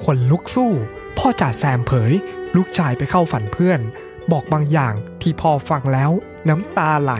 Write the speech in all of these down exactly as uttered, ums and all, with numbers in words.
คนลุกสู้พ่อจ่าแซมเผยลูกชายไปเข้าฝันเพื่อนบอกบางอย่างที่พ่อฟังแล้วน้ำตาไหล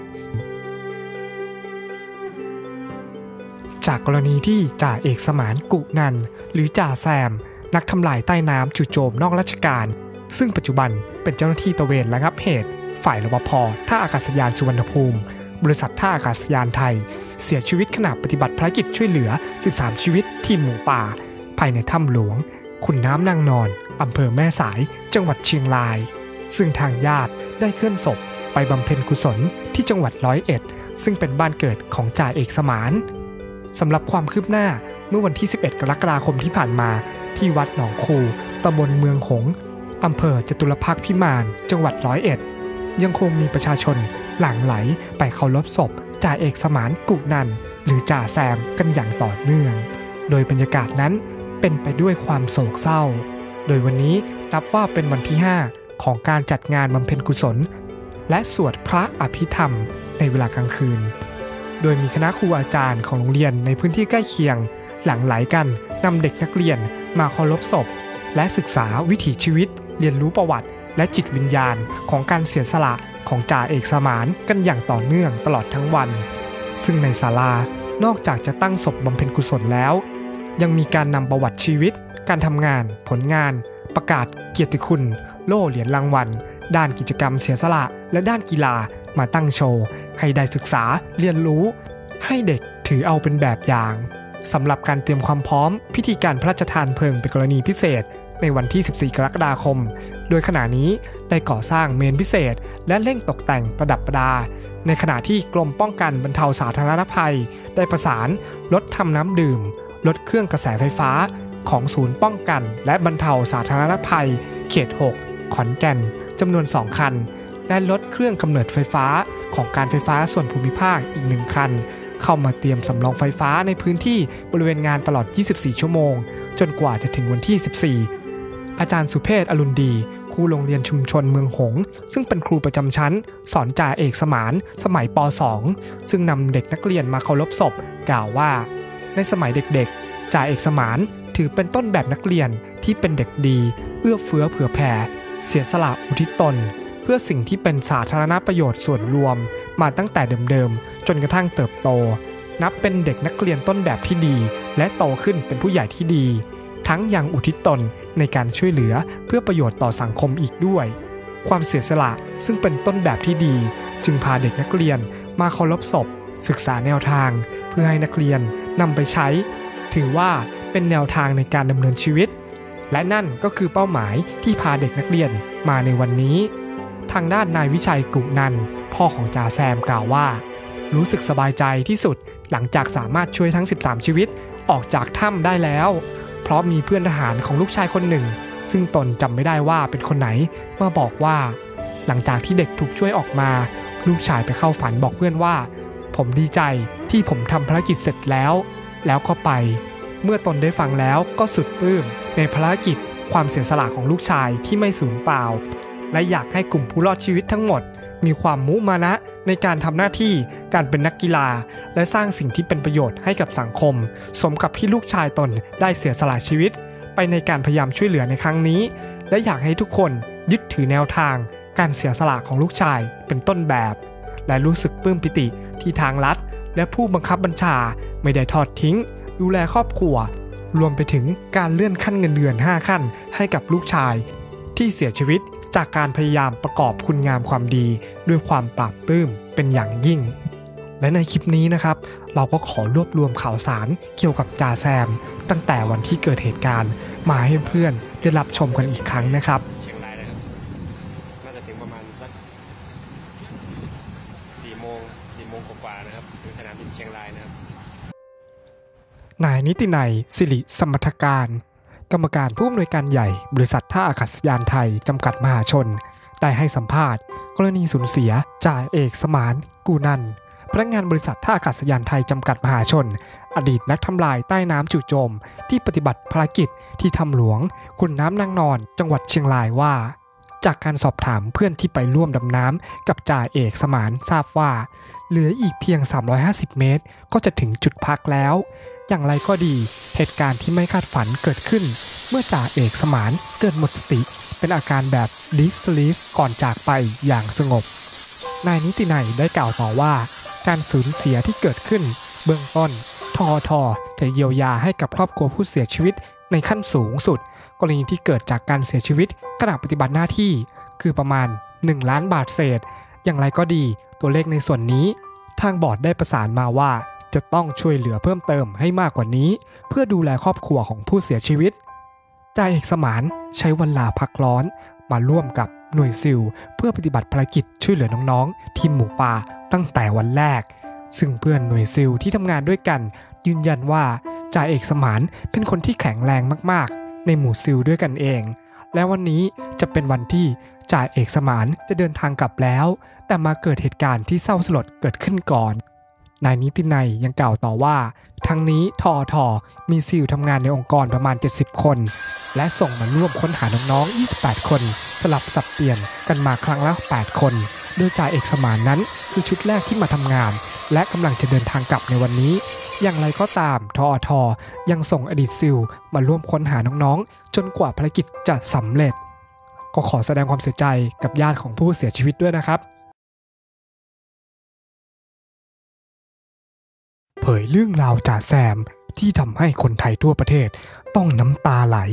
จากกรณีที่จ่าเอกสมานกุนันท์หรือจ่าแซมนักทำลายใต้น้ำจู่โจมนอกราชการซึ่งปัจจุบันเป็นเจ้าหน้าที่ตระเวนระงับเหตุฝ่ายรปภ.ท่าอากาศยานสุวรรณภูมิบริษัทท่าอากาศยานไทยเสียชีวิตขณะปฏิบัติภารกิจช่วยเหลือสิบสามชีวิตทีมหมูป่าภายในถ้ำหลวงขุนน้ำนางนอนอำเภอแม่สายจังหวัดเชียงรายซึ่งทางญาติได้เคลื่อนศพไปบำเพ็ญกุศลที่จังหวัดร้อยเอ็ดซึ่งเป็นบ้านเกิดของจ่าเอกสมานสำหรับความคืบหน้าเมื่อวันที่สิบเอ็ดกรกฎาคมที่ผ่านมาที่วัดหนองคูตำบลเมืองหงส์อำเภอจตุรพักษ์พิมานจังหวัดร้อยเอ็ดยังคงมีประชาชนหลั่งไหลไปเคารพศพจ่าเอกสมานกุนันท์หรือจ่าแซมกันอย่างต่อเนื่องโดยบรรยากาศนั้นเป็นไปด้วยความโศกเศร้าโดยวันนี้นับว่าเป็นวันที่ห้าของการจัดงานบำเพ็ญกุศลและสวดพระอภิธรรมในเวลากลางคืนโดยมีคณะครูอาจารย์ของโรงเรียนในพื้นที่ใกล้เคียงหลั่งไหลกันนำเด็กนักเรียนมาเคารพศพและศึกษาวิถีชีวิตเรียนรู้ประวัติและจิตวิญญาณของการเสียสละของจ่าเอกสมานกันอย่างต่อเนื่องตลอดทั้งวันซึ่งในศาลานอกจากจะตั้งศพบำเพ็ญกุศลแล้วยังมีการนำประวัติชีวิตการทำงานผลงานประกาศเกียรติคุณโล่เหรียญรางวัลด้านกิจกรรมเสียสละและด้านกีฬามาตั้งโชว์ให้ได้ศึกษาเรียนรู้ให้เด็กถือเอาเป็นแบบอย่างสำหรับการเตรียมความพร้อมพิธีการพระราชทานเพลิงเป็นกรณีพิเศษในวันที่สิบสี่กรกฎาคมโดยขณะนี้ได้ก่อสร้างเมนพิเศษและเร่งตกแต่งประดับประดาในขณะที่กรมป้องกันบรรเทาสาธารณภัยได้ประสานรถทำน้ำดื่มรถเครื่องกระแสไฟฟ้าของศูนย์ป้องกันและบรรเทาสาธารณภัยเขตหกขอนแก่นจำนวนสองคันและรถเครื่องกำเนิดไฟฟ้าของการไฟฟ้าส่วนภูมิภาคอีกหนึ่งคันเข้ามาเตรียมสำรองไฟฟ้าในพื้นที่บริเวณงานตลอดยี่สิบสี่ชั่วโมงจนกว่าจะถึงวันที่สิบสี่อาจารย์สุเพชรอรุณดีครูโรงเรียนชุมชนเมืองหงส์ซึ่งเป็นครูประจำชั้นสอนจ่าเอกสมานสมัยป สอง ซึ่งนำเด็กนักเรียนมาเคารพศพกล่าวว่าในสมัยเด็กๆจ่าเอกสมานถือเป็นต้นแบบนักเรียนที่เป็นเด็กดีเอื้อเฟื้อเผื่อแผ่เสียสละอุทิศตนเพื่อสิ่งที่เป็นสาธารณประโยชน์ส่วนรวมมาตั้งแต่เดิมๆจนกระทั่งเติบโตนับเป็นเด็กนักเรียนต้นแบบที่ดีและโตขึ้นเป็นผู้ใหญ่ที่ดีทั้งยังอุทิศตนในการช่วยเหลือเพื่อประโยชน์ต่อสังคมอีกด้วยความเสียสละซึ่งเป็นต้นแบบที่ดีจึงพาเด็กนักเรียนมาเคารพศพศึกษาแนวทางเพื่อให้นักเรียนนำไปใช้ถือว่าเป็นแนวทางในการดำเนินชีวิตและนั่นก็คือเป้าหมายที่พาเด็กนักเรียนมาในวันนี้ทางด้านนายวิชัยกุนันท์พ่อของจ่าแซมกล่าวว่ารู้สึกสบายใจที่สุดหลังจากสามารถช่วยทั้งสิบสามชีวิตออกจากถ้ำได้แล้วเพราะมีเพื่อนทหารของลูกชายคนหนึ่งซึ่งตนจำไม่ได้ว่าเป็นคนไหนมาบอกว่าหลังจากที่เด็กถูกช่วยออกมาลูกชายไปเข้าฝันบอกเพื่อนว่าผมดีใจที่ผมทำภารกิจเสร็จแล้วแล้วก็ไปเมื่อตนได้ฟังแล้วก็สุดปลื้มในภารกิจความเสียสละของลูกชายที่ไม่สูญเปล่าและอยากให้กลุ่มผู้รอดชีวิตทั้งหมดมีความมุมานะในการทำหน้าที่การเป็นนักกีฬาและสร้างสิ่งที่เป็นประโยชน์ให้กับสังคมสมกับที่ลูกชายตนได้เสียสละชีวิตไปในการพยายามช่วยเหลือในครั้งนี้และอยากให้ทุกคนยึดถือแนวทางการเสียสละของลูกชายเป็นต้นแบบและรู้สึกปลื้มปิติที่ทางรัฐและผู้บังคับบัญชาไม่ได้ทอดทิ้งดูแลครอบครัวรวมไปถึงการเลื่อนขั้นเงินเดือนห้าขั้นให้กับลูกชายที่เสียชีวิตจากการพยายามประกอบคุณงามความดีด้วยความปราบปลื้มเป็นอย่างยิ่งและในคลิปนี้นะครับเราก็ขอรวบรวมข่าวสารเกี่ยวกับจ่าแซมตั้งแต่วันที่เกิดเหตุการณ์มาให้เพื่อนได้รับชมกันอีกครั้งนะครับเชียงรายนะครับน่าจะถึงประมาณสักสี่โมงสี่โมงกว่าๆนะครับถึงสนามบินเชียงรายนะครับนายนิตินัยสิริสมรรถการกรรมการผู้อำนวยการใหญ่บริษัทท่าอากาศยานไทยจำกัดมหาชนได้ให้สัมภาษณ์กรณีสูญเสียจ่าเอกสมานกุนันท์พนักงานบริษัทท่าอากาศยานไทยจำกัดมหาชนอดีตนักทำลายใต้น้ำจู่โจมที่ปฏิบัติภารกิจที่ถ้ำหลวงขุนน้ำนางนอนจังหวัดเชียงรายว่าจากการสอบถามเพื่อนที่ไปร่วมดำน้ำกับจ่าเอกสมานทราบว่าเหลืออีกเพียงสามร้อยห้าสิบเมตรก็จะถึงจุดพักแล้วอย่างไรก็ดีเหตุการณ์ที่ไม่คาดฝันเกิดขึ้นเมื่อจ่าเอกสมานเกิดหมดสติเป็นอาการแบบ deep sleep ก่อนจากไปอย่างสงบนายนิตินัยได้กล่าวต่อว่าการสูญเสียที่เกิดขึ้นเบื้องต้นทอทจะเยียวยาให้กับครอบครัวผู้เสียชีวิตในขั้นสูงสุดกรณีที่เกิดจากการเสียชีวิตขณะปฏิบัติหน้าที่คือประมาณหนึ่งล้านบาทเศษอย่างไรก็ดีตัวเลขในส่วนนี้ทางบอร์ดได้ประสานมาว่าจะต้องช่วยเหลือเพิ่มเติมให้มากกว่านี้เพื่อดูแลครอบครัวของผู้เสียชีวิตจ่าเอกสมานใช้วันลาพักร้อนมาร่วมกับหน่วยซิลเพื่อปฏิบัติภารกิจช่วยเหลือน้องๆทีมหมูป่าตั้งแต่วันแรกซึ่งเพื่อนหน่วยซิลที่ทำงานด้วยกันยืนยันว่าจ่าเอกสมานเป็นคนที่แข็งแรงมากๆในหมู่ซิลด้วยกันเองและวันนี้จะเป็นวันที่จ่าเอกสมานจะเดินทางกลับแล้วแต่มาเกิดเหตุการณ์ที่เศร้าสลดเกิดขึ้นก่อนนายนิตินัยยังกล่าวต่อว่าทั้งนี้ทอทมีซิลทำงานในองค์กรประมาณเจ็ดสิบคนและส่งมาร่วมค้นหาน้องๆยี่สิบแปดคนสลับสับเปลี่ยนกันมาครั้งละแปดคนโดยจ่าเอกสมานนั้นคือชุดแรกที่มาทำงานและกำลังจะเดินทางกลับในวันนี้อย่างไรก็ตามทอทยังส่งอดีตซิลมาร่วมค้นหาน้องๆจนกว่าภารกิจจะสำเร็จก็ขอแสดงความเสียใจกับญาติของผู้เสียชีวิตด้วยนะครับเผยเรื่องราวจ่าแซมที่ทำให้คนไทยทั่วประเทศต้องน้ำตาไหล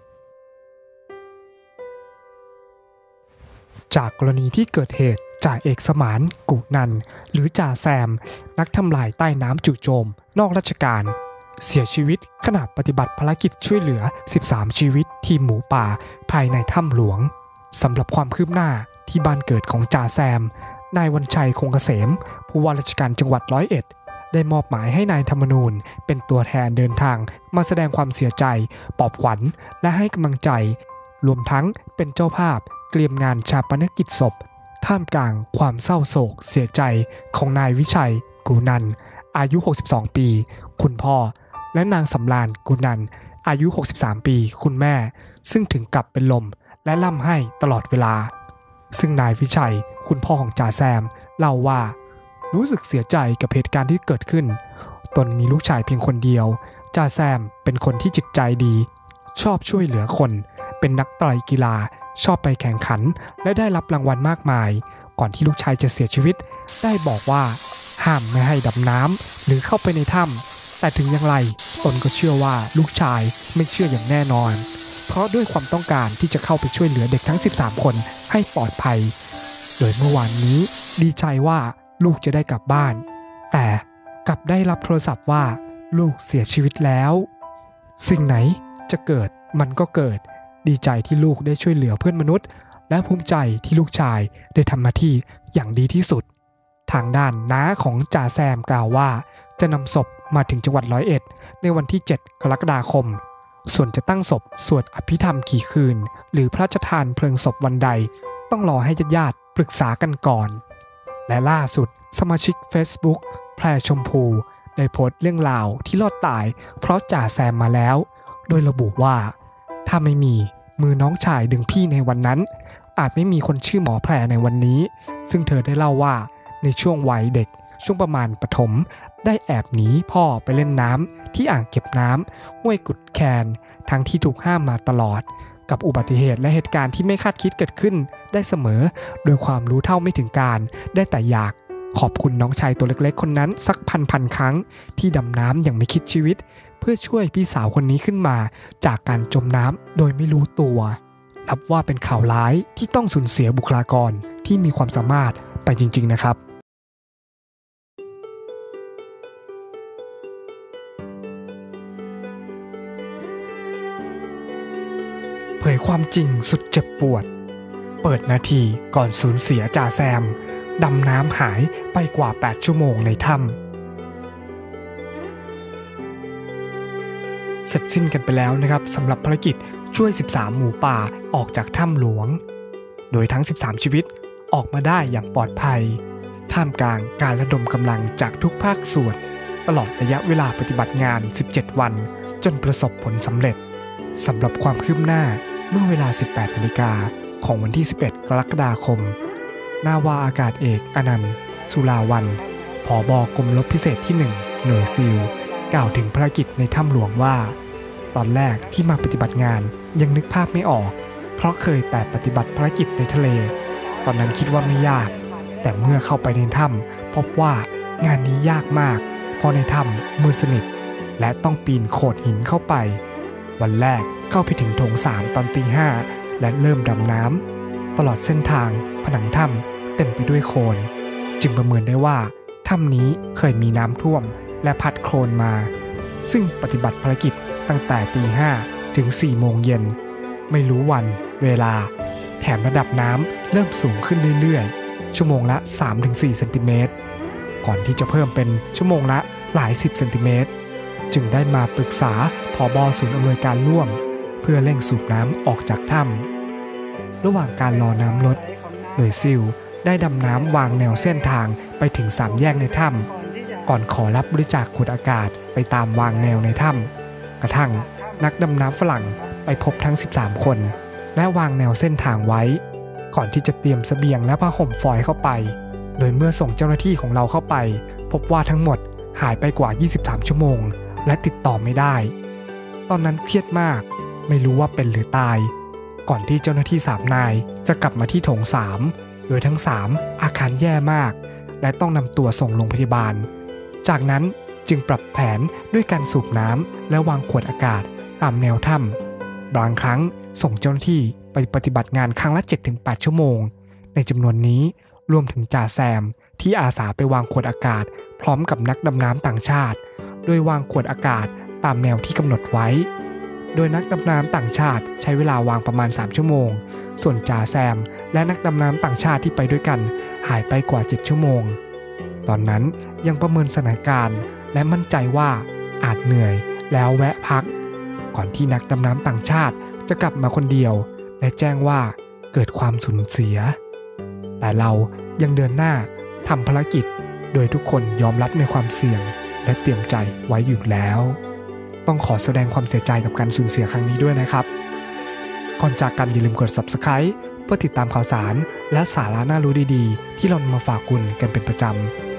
จากกรณีที่เกิดเหตุจ่าเอกสมานกุนันหรือจ่าแซมนักทำลายใต้น้ำจู่โจมนอกราชการเสียชีวิตขณะปฏิบัติภารกิจช่วยเหลือสิบสามชีวิตทีมหมูป่าภายในถ้ำหลวงสำหรับความคืบหน้าที่บ้านเกิดของจ่าแซมนายวันชัยคงเกษมผู้ว่าราชการจังหวัดร้อยเอ็ดได้มอบหมายให้นายธรรมนูญเป็นตัวแทนเดินทางมาแสดงความเสียใจปลอบขวัญและให้กำลังใจรวมทั้งเป็นเจ้าภาพเตรียมงานชาปนกิจศพท่ามกลางความเศร้าโศกเสียใจของนายวิชัยกูนันอายุหกสิบสองปีคุณพ่อและนางสำราญกูนันอายุหกสิบสามปีคุณแม่ซึ่งถึงกับเป็นลมและล่ำไห้ตลอดเวลาซึ่งนายวิชัยคุณพ่อของจ่าแซมเล่าว่ารู้สึกเสียใจกับเหตุการณ์ที่เกิดขึ้นตนมีลูกชายเพียงคนเดียวจ่าแซมเป็นคนที่จิตใจดีชอบช่วยเหลือคนเป็นนักไตรกีฬาชอบไปแข่งขันและได้รับรางวัลมากมายก่อนที่ลูกชายจะเสียชีวิตได้บอกว่าห้ามไม่ให้ดำน้ำหรือเข้าไปในถ้ำแต่ถึงอย่างไรตนก็เชื่อว่าลูกชายไม่เชื่ออย่างแน่นอนเพราะด้วยความต้องการที่จะเข้าไปช่วยเหลือเด็กทั้งสิบสามคนให้ปลอดภัยโดยเมื่อวานนี้ดีใจว่าลูกจะได้กลับบ้านแต่กลับได้รับโทรศัพท์ว่าลูกเสียชีวิตแล้วสิ่งไหนจะเกิดมันก็เกิดดีใจที่ลูกได้ช่วยเหลือเพื่อนมนุษย์และภูมิใจที่ลูกชายได้ทำหน้าที่อย่างดีที่สุดทางด้านน้าของจ่าแซมกล่าวว่าจะนำศพมาถึงจังหวัดร้อยเอ็ดในวันที่เจ็ดกรกฎาคมส่วนจะตั้งศพสวดอภิธรรมกี่คืนหรือพระราชทานเพลิงศพวันใดต้องรอให้ญาติๆปรึกษากันก่อนและล่าสุดสมาชิก Facebook แพรชมพูได้โพสต์เรื่องราวที่รอดตายเพราะจ่าแซมมาแล้วโดยระบุว่าถ้าไม่มีมือน้องชายดึงพี่ในวันนั้นอาจไม่มีคนชื่อหมอแพรในวันนี้ซึ่งเธอได้เล่าว่าในช่วงวัยเด็กช่วงประมาณประถมได้แอบหนีพ่อไปเล่นน้ำที่อ่างเก็บน้ำห้วยกุดแคนทั้งที่ถูกห้ามมาตลอดกับอุบัติเหตุและเหตุการณ์ที่ไม่คาดคิดเกิดขึ้นได้เสมอโดยความรู้เท่าไม่ถึงการได้แต่อยากขอบคุณน้องชายตัวเล็กๆคนนั้นสักพันพันครั้งที่ดำน้ำอย่างไม่คิดชีวิตเพื่อช่วยพี่สาวคนนี้ขึ้นมาจากการจมน้ำโดยไม่รู้ตัวนับว่าเป็นข่าวร้ายที่ต้องสูญเสียบุคลากรที่มีความสามารถไปจริงๆนะครับเผยความจริงสุดเจ็บปวดเปิดนาทีก่อนสูญเสียจ่าแซมดำน้ำหายไปกว่าแปดชั่วโมงในถ้ำเสร็จสิ้นกันไปแล้วนะครับสำหรับภารกิจช่วยสิบสามหมูป่าออกจากถ้ำหลวงโดยทั้งสิบสามชีวิตออกมาได้อย่างปลอดภัยท่ามกลางการระดมกำลังจากทุกภาคส่วนตลอดระยะเวลาปฏิบัติงานสิบเจ็ดวันจนประสบผลสำเร็จสำหรับความคืบหน้าเมื่อเวลา สิบแปดนาฬิกาของวันที่สิบเอ็ดกรกฎาคมนาวาอากาศเอกอนันต์สุราวันผบ.กรมรบพิเศษที่หนึ่งหน่วยซีลกล่าวถึงภารกิจในถ้ำหลวงว่าตอนแรกที่มาปฏิบัติงานยังนึกภาพไม่ออกเพราะเคยแต่ปฏิบัติภารกิจในทะเลตอนนั้นคิดว่าไม่ยากแต่เมื่อเข้าไปในถ้ำพบว่างานนี้ยากมากเพราะในถ้ำมืดสนิทและต้องปีนโขดหินเข้าไปวันแรกเข้าไปถึงโถงสามตอนตีห้าและเริ่มดำน้ำตลอดเส้นทางผนังถ้ำเต็มไปด้วยโคลนจึงประเมินได้ว่าถ้ำนี้เคยมีน้ำท่วมและพัดโคลนมาซึ่งปฏิบัติภารกิจตั้งแต่ตีห้าถึงสี่โมงเย็นไม่รู้วันเวลาแถมระดับน้ำเริ่มสูงขึ้นเรื่อยๆชั่วโมงละ สามถึงสี่ เซนติเมตรก่อนที่จะเพิ่มเป็นชั่วโมงละหลายสิบเซนติเมตรจึงได้มาปรึกษาผบ.ศูนย์อำนวยการร่วมเพื่อเร่งสูบน้ำออกจากถ้ำระหว่างการรอน้ำลดหน่วยซิลได้ดำน้ำวางแนวเส้นทางไปถึงสามแยกในถ้ำก่อนขอรับบริจาคขวดอากาศไปตามวางแนวในถ้ำกระทั่งนักดำน้ำฝรั่งไปพบทั้งสิบสามคนและวางแนวเส้นทางไว้ก่อนที่จะเตรียมเสบียงและผ้าห่มฟอยล์เข้าไปโดยเมื่อส่งเจ้าหน้าที่ของเราเข้าไปพบว่าทั้งหมดหายไปกว่ายี่สิบสามชั่วโมงและติดต่อไม่ได้ตอนนั้นเครียดมากไม่รู้ว่าเป็นหรือตายก่อนที่เจ้าหน้าที่สามนายจะกลับมาที่โถงสามโดยทั้งสามอาการแย่มากและต้องนำตัวส่งโรงพยาบาลจากนั้นจึงปรับแผนด้วยการสูบน้ำและวางขวดอากาศตามแนวถ้ำบางครั้งส่งเจ้าหน้าที่ไปปฏิบัติงานครั้งละ เจ็ดถึงแปด ชั่วโมงในจำนวนนี้รวมถึงจ่าแซมที่อาสาไปวางขวดอากาศพร้อมกับนักดำน้ำต่างชาติโดยวางขวดอากาศตามแนวที่กำหนดไว้โดยนักดำน้ำต่างชาติใช้เวลาวางประมาณสามชั่วโมงส่วนจ่าแซมและนักดำน้ำต่างชาติที่ไปด้วยกันหายไปกว่าเจ็ดชั่วโมงตอนนั้นยังประเมินสถานการณ์และมั่นใจว่าอาจเหนื่อยแล้วแวะพักก่อนที่นักดำน้ำต่างชาติจะกลับมาคนเดียวและแจ้งว่าเกิดความสูญเสียแต่เรายังเดินหน้าทำภารกิจโดยทุกคนยอมรับในความเสี่ยงและเตรียมใจไว้อยู่แล้วต้องขอแสดงความเสียใจกับการสูญเสียครั้งนี้ด้วยนะครับก่อนจากกันอย่าลืมกด ซับสไครบ์ เพื่อติดตามข่าวสารและสาระน่ารู้ดีๆที่เรานำมาฝากคุณกันเป็นประจำ